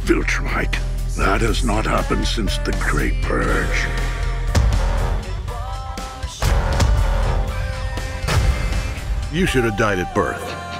Viltrumite. That has not happened since the Great Purge. You should have died at birth.